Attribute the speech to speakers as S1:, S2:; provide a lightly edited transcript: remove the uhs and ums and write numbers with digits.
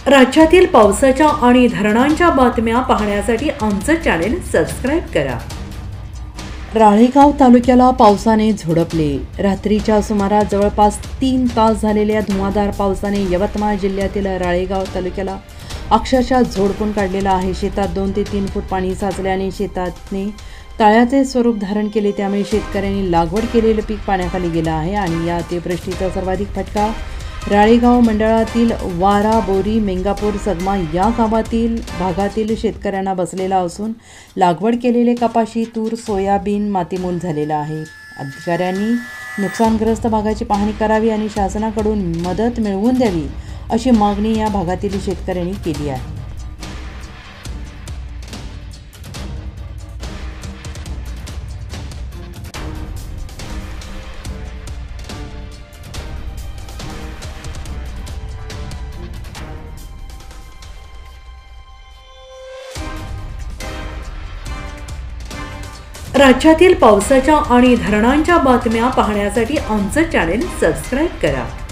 S1: राज्यातील पावसाच्या आणि धरणांच्या बातम्या पाहण्यासाठी आमचं चॅनेल सबस्क्राईब करा।
S2: राळेगाव तालुक्याला पावसाने झोडपले। रात्रीच्या सुमारास जवळपास 3 तास झालेल्या धुवाधार पावसाने यवतमाळ जिल्ह्यातील राळेगाव तालुक्याला अक्षरशः झोडपून काढलेला आहे। शेतात 2 ते 3 फूट पाणी साचल्याने शेताने तळ्याचे स्वरूप धारण केले। त्यामुळे शेतकऱ्यांनी लागवड केलेले पीक पाण्याखाली गेले आहे आणि या अतिवृष्टीचा सर्वाधिक फटका राळेगाव मंडळातील वारा, बोरी, मेंगापूर, सगमा या गावातील भागातील शेतकऱ्यांना बसलेला असून लागवड केलेले कपाशी, तूर, सोयाबीन मातीमोल झालेला आहे। अधिकाऱ्यांनी नुकसानग्रस्त भागाची पाहणी करावी आणि शासनाकडून मदत मिळवून द्यावी अशी मागणी या भागातील शेतकऱ्यांनी केली आहे।
S1: राज्यातील पावसाच्या आणि धरणांच्या बातम्या पाहण्यासाठी आमचं चॅनेल सबस्क्राईब करा।